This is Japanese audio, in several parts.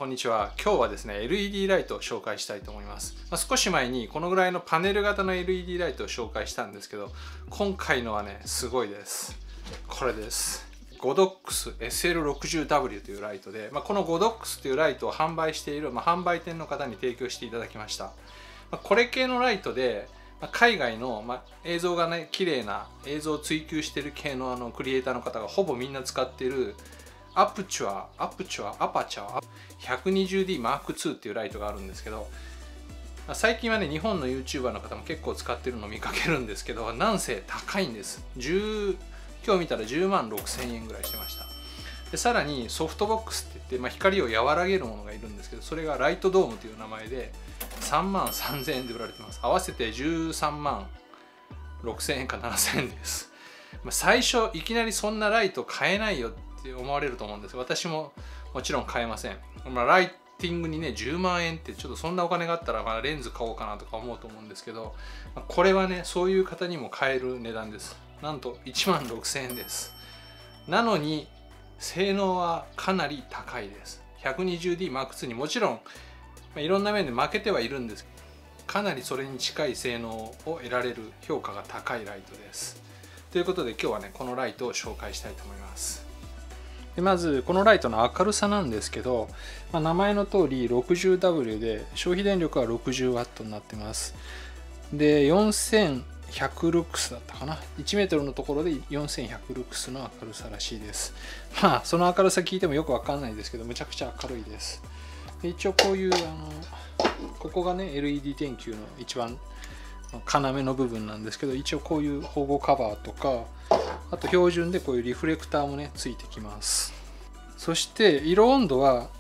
んにちは。今日はですね、LED ライトを紹介したいと思います。少し前にこのぐらいのパネル型の LED ライトを紹介したんですけど、今回のはね、すごいです。これです。Godox SL60W というライトで、この Godox というライトを販売している、販売店の方に提供していただきました。これ系のライトで、海外の、映像がね、綺麗な映像を追求している系のクリエイターの方がほぼみんな使っているアパチャー 120D Mark II っていうライトがあるんですけど、最近はね、日本の YouTuber の方も結構使ってるのを見かけるんですけど、なんせ高いんです。今日見たら10万6000円ぐらいしてました。でさらにソフトボックスって言って、光を和らげるものがいるんですけど、それがライトドームという名前で3万3000円で売られてます。合わせて13万6000円か7000円です。最初いきなりそんなライト買えないよって思われると思うんです。私ももちろん買えません。ライティングにね、10万円ってちょっとそんなお金があったらレンズ買おうかなとか思うと思うんですけど、これはね、そういう方にも買える値段です。なんと1万6000円です。なのに性能はかなり高いです。120D Mark II にもちろんいろんな面で負けてはいるんです。かなりそれに近い性能を得られる評価が高いライトです。ということで今日はね、このライトを紹介したいと思います。でまずこのライトの明るさなんですけど、名前の通り 60W で消費電力は 60W になってます。で4100ルクスだったかな。1メートルのところで4100ルクスの明るさらしいです。その明るさ聞いてもよくわかんないですけど、むちゃくちゃ明るいです。で一応こういうここがね LED 電球の一番要の部分なんですけど、一応こういう保護カバーとか、あと標準でこういうリフレクターもねついてきます。そして色温度は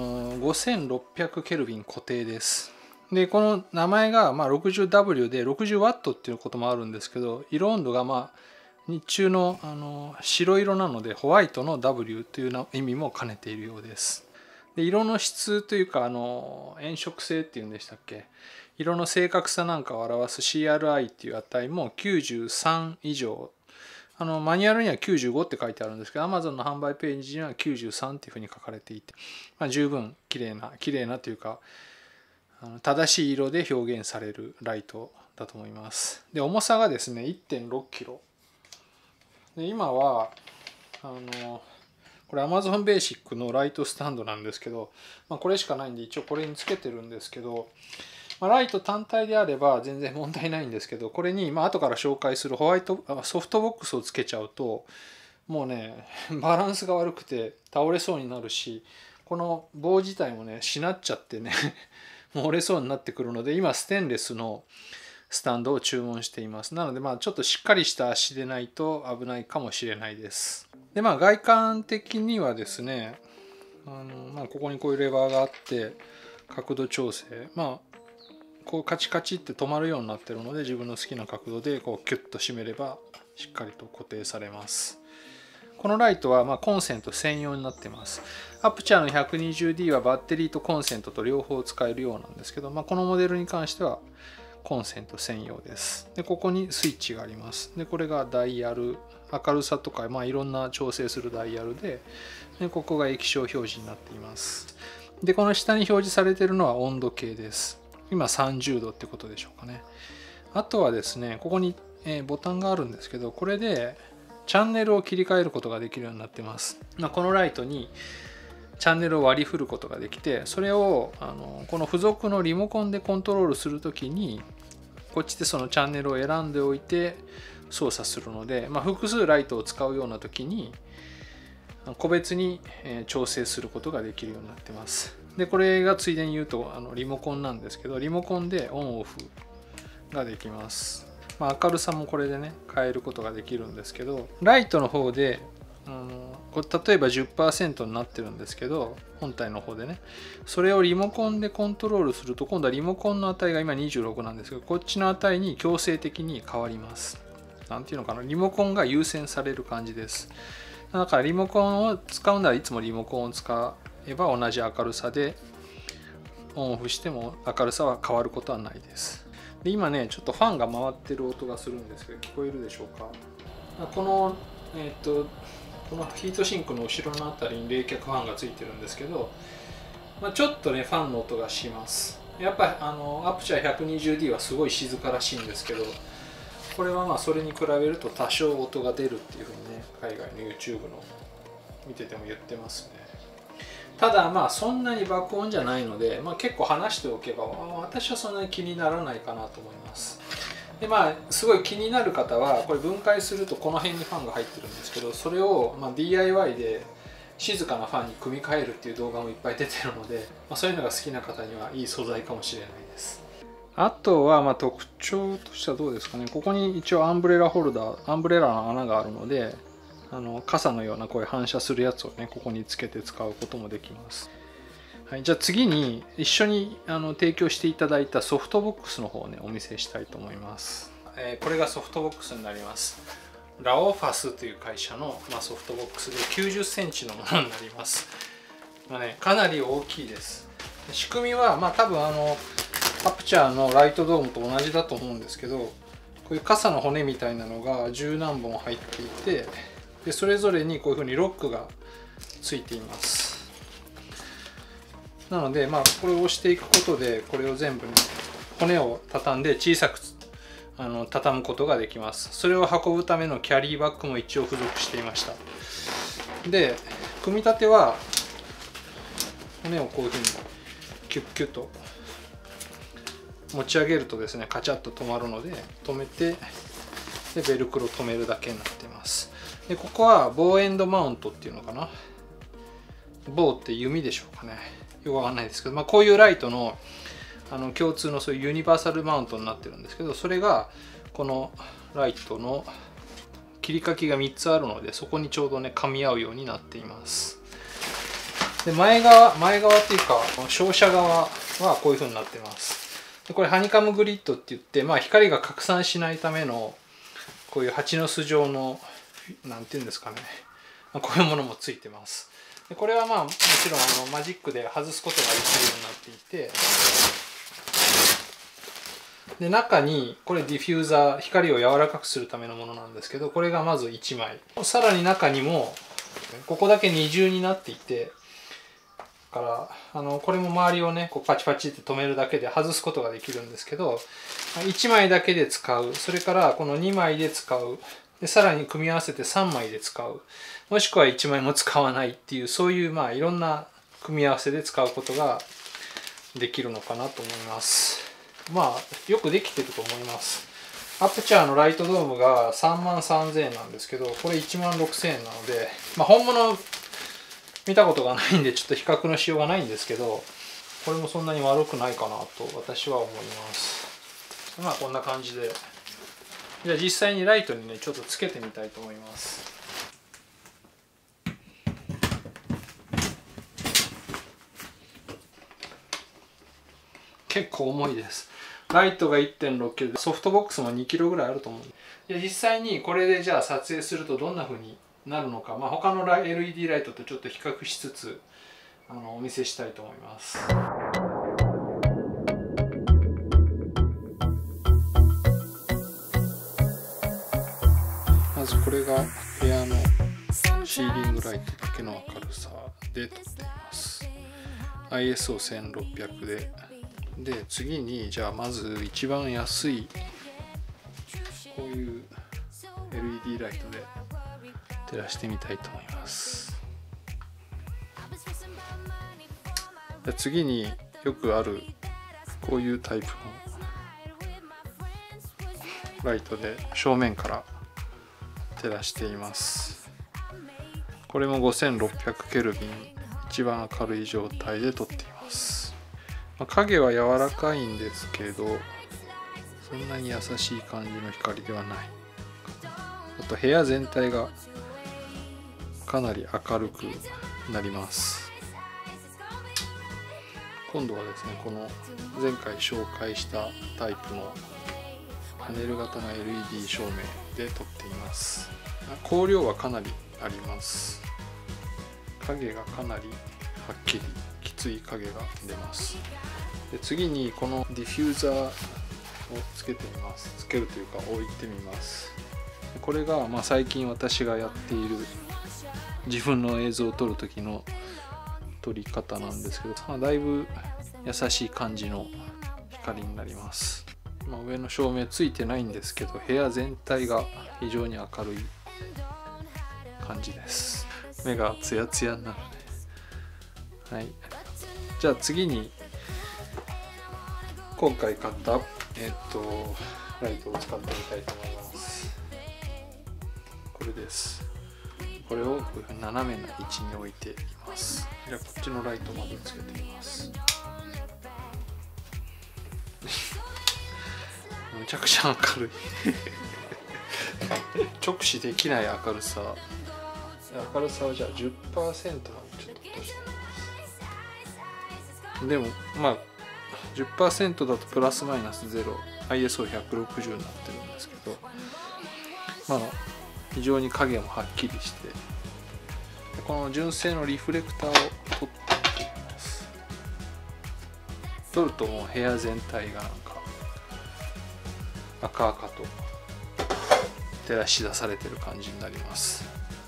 5600ケルビン固定です。でこの名前が60W で 60W っていうこともあるんですけど、色温度が日中の白色なのでホワイトの W という意味も兼ねているようです。で色の質というか炎色性っていうんでしたっけ、色の正確さなんかを表す CRI っていう値も93以上、マニュアルには95って書いてあるんですけど、 Amazon の販売ページには93っていうふうに書かれていて、十分綺麗なというか正しい色で表現されるライトだと思います。で重さがですね 1.6 キロで、今はこれ Amazon Basic のライトスタンドなんですけど、これしかないんで一応これにつけてるんですけど、ライト単体であれば全然問題ないんですけど、これに後から紹介するソフトボックスをつけちゃうと、もうねバランスが悪くて倒れそうになるし、この棒自体もねしなっちゃってねもう折れそうになってくるので、今ステンレスのスタンドを注文しています。なのでちょっとしっかりした足でないと危ないかもしれないです。で外観的にはですね、ここにこういうレバーがあって角度調整、こうカチカチって止まるようになってるので、自分の好きな角度でこうキュッと締めればしっかりと固定されます。このライトはコンセント専用になっています。アプチャーの 120D はバッテリーとコンセントと両方使えるようなんですけど、このモデルに関してはコンセント専用です。でここにスイッチがあります。でこれがダイヤル、明るさとかいろんな調整するダイヤルで、ここが液晶表示になっています。でこの下に表示されているのは温度計です。今30度ってことでしょうかね。あとはですね、ここにボタンがあるんですけど、これでチャンネルを切り替えることができるようになってます。このライトにチャンネルを割り振ることができて、それをこの付属のリモコンでコントロールするときに、こっちでそのチャンネルを選んでおいて操作するので、複数ライトを使うようなときに個別に調整することができるようになってます。でこれがついでに言うとリモコンなんですけど、リモコンでオンオフができます。明るさもこれでね変えることができるんですけど、ライトの方でこれ例えば 10% になってるんですけど、本体の方でね、それをリモコンでコントロールすると、今度はリモコンの値が今26なんですけど、こっちの値に強制的に変わります。なんていうのかな、リモコンが優先される感じです。だからリモコンを使うならいつもリモコンを使えば同じ明るさでオンオフしても明るさは変わることはないです。で今ねちょっとファンが回ってる音がするんですけど、聞こえるでしょうか。このヒートシンクの後ろのあたりに冷却ファンがついてるんですけど、 ちょっとねファンの音がします。やっぱアプチャー 120D はすごい静からしいんですけど、これはそれに比べると多少音が出るっていうふうにね、海外の YouTube の見てても言ってますね。ただそんなに爆音じゃないので、結構話しておけば私はそんなに気にならないかなと思います。ですごい気になる方はこれ分解するとこの辺にファンが入ってるんですけど、それをDIY で静かなファンに組み替えるっていう動画もいっぱい出てるので、そういうのが好きな方にはいい素材かもしれないです。あとは特徴としてはどうですかね。ここに一応アンブレラホルダー、アンブレラの穴があるので、傘のようなこういう反射するやつをねここにつけて使うこともできます。はい、じゃあ次に一緒に提供していただいたソフトボックスの方をねお見せしたいと思います。これがソフトボックスになります。ラオファスという会社の、ソフトボックスで90センチのものになります。かなり大きいです。仕組みは多分アプチャーのライトドームと同じだと思うんですけど、こういう傘の骨みたいなのが十何本入っていて、でそれぞれにこういうふうにロックがついています。なのでこれを押していくことでこれを全部ね骨を畳んで小さく畳むことができます。それを運ぶためのキャリーバッグも一応付属していました。で組み立ては骨をこういうふうにキュッキュッと持ち上げるとですねカチャッと止まるので止めて、でベルクロ止めるだけになっています。でここはボーエンドマウントっていうのかな、ボーって弓でしょうかね、よくわかんないですけど、こういうライトの共通のそういうユニバーサルマウントになってるんですけど、それがこのライトの切り欠きが3つあるので、そこにちょうどね噛み合うようになっています。で前側っていうか照射側はこういう風になってます。でこれハニカムグリッドって言って、光が拡散しないためのこういう蜂の巣状のなんていうんですかね、こういうものもついてます。でこれはもちろんマジックで外すことができるようになっていて、で中にこれディフューザー、光を柔らかくするためのものなんですけど、これがまず1枚、さらに中にもここだけ二重になっていて、からこれも周りをねこうパチパチって止めるだけで外すことができるんですけど、1枚だけで使う、それからこの2枚で使う、でさらに組み合わせて3枚で使う、もしくは1枚も使わないっていう、そういういろんな組み合わせで使うことができるのかなと思います。よくできてると思います。アプチャーのライトドームが33,000円なんですけど、これ16,000円なので、本物見たことがないんでちょっと比較のしようがないんですけど、これもそんなに悪くないかなと私は思います。こんな感じで、じゃあ実際にライトにねちょっとつけてみたいと思います。結構重いです。ライトが 1.6 キロでソフトボックスも2キロぐらいあると思う。実際にこれでじゃあ撮影するとどんな風になるのか、他の LED ライトとちょっと比較しつつお見せしたいと思います。まずこれが部屋のシーリングライトだけの明るさで撮っています。 ISO1600 で次にじゃあまず一番安いこういう LED ライトで照らしてみたいと思います。次によくあるこういうタイプのライトで正面から照らしています。これも5600ケルビン、一番明るい状態で撮っています。影は柔らかいんですけど、そんなに優しい感じの光ではない。あと部屋全体がかなり明るくなります。今度はですね、この前回紹介したタイプのパネル型の LED 照明で撮っています。光量はかなりあります。影がかなりはっきりきつい影が出ます。で次にこのディフューザーをつけてみます。つけるというか置いてみます。これが最近私がやっている自分の映像を撮る時の取り方なんですけど、だいぶ優しい感じの光になります。上の照明ついてないんですけど、部屋全体が非常に明るい感じです。目がツヤツヤになるね。はい、じゃあ次に今回買ったライトを使ってみたいと思います。これです。これをこういうふうに斜めな位置に置いています。じゃあこっちのライトまでつけてみます。めちゃくちゃ明るい直視できない明るさ。明るさをじゃあ 10% までちょっと落としてみます。でも10% だとプラスマイナス0、ISO160 になってるんですけど、非常に影もはっきりして、この純正のリフレクターを取っていきます。取るともう部屋全体がなんか赤々と照らし出されてる感じになります。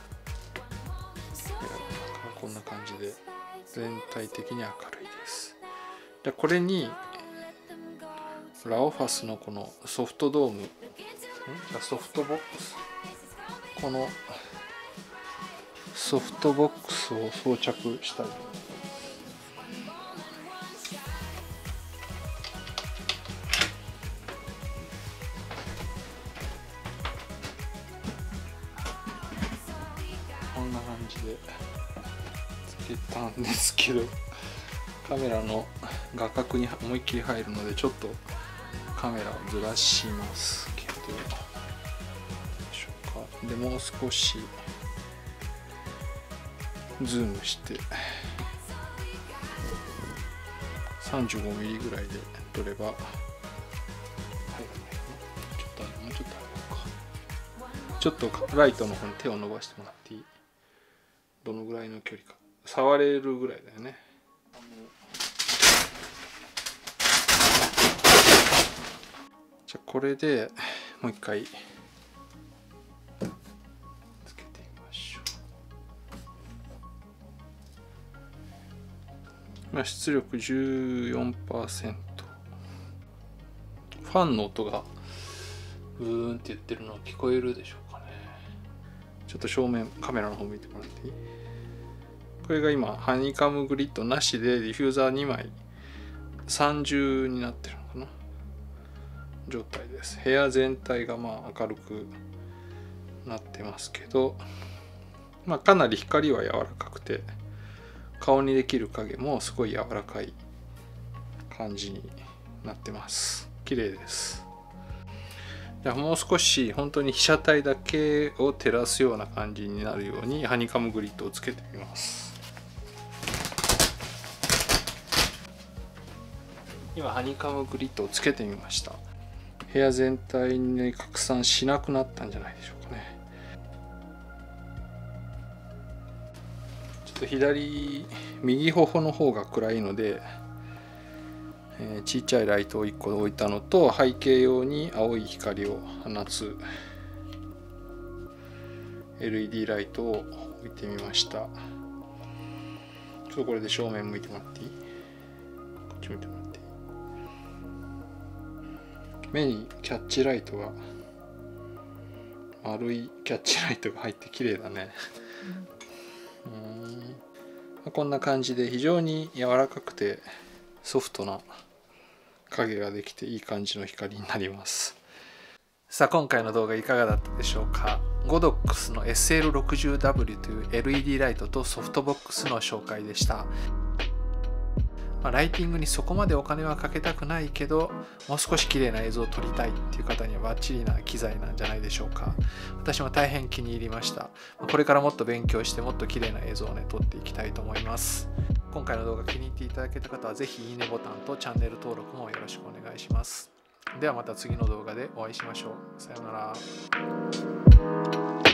こんな感じで全体的に明るいです。でこれにラオファスのこのソフトドーム、ソフトボックス、このソフトボックスを装着したい。こんな感じでつけたんですけど、カメラの画角に思いっきり入るのでちょっとカメラをずらしますけど、どうでしょうか。でもう少しズームして35ミリぐらいで撮れば、もうちょっとあるか。ちょっとライトの方に手を伸ばしてもらっていい？どのぐらいの距離か触れるぐらいだよね。じゃあこれでもう一回つけてみましょう。出力 14%。ファンの音がブーンって言ってるの聞こえるでしょうかね。ちょっと正面カメラの方見てもらっていい？これが今ハニカムグリッドなしでディフューザー2枚三重になってるのかな状態です。部屋全体が明るくなってますけど、かなり光は柔らかくて顔にできる影もすごい柔らかい感じになってます。綺麗です。じゃあもう少し本当に被写体だけを照らすような感じになるようにハニカムグリッドをつけてみます。今ハニカムグリッドをつけてみました。部屋全体に拡散しなくなったんじゃないでしょうかね。ちょっと右頬の方が暗いので、ちっちゃいライトを1個置いたのと、背景用に青い光を放つ LED ライトを置いてみました。ちょっとこれで正面向いてもらっていい？こっち向いてもらっていい？目にキャッチライトが、丸いキャッチライトが入って綺麗だね。こんな感じで非常に柔らかくてソフトな影ができていい感じの光になります。さあ今回の動画いかがだったでしょうか。ゴドックスの SL60W という LED ライトとソフトボックスの紹介でした。ライティングにそこまでお金はかけたくないけど、もう少し綺麗な映像を撮りたいっていう方にはバッチリな機材なんじゃないでしょうか。私も大変気に入りました。これからもっと勉強してもっと綺麗な映像を撮っていきたいと思います。今回の動画気に入っていただけた方はぜひいいねボタンとチャンネル登録もよろしくお願いします。ではまた次の動画でお会いしましょう。さようなら。